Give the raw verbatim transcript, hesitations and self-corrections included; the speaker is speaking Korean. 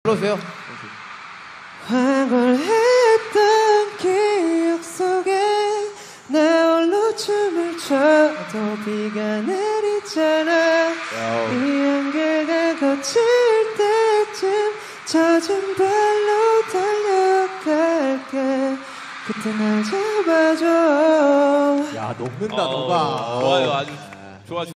불러주세요. 황홀했던 기억 속에 나 홀로 춤을 춰도 비가 내리잖아. 이 안개가 거칠 때쯤 젖은 발로 달려갈게. 그때 날 잡아줘. 야, 녹는다, 어, 녹아. 좋아요, 아주 좋아.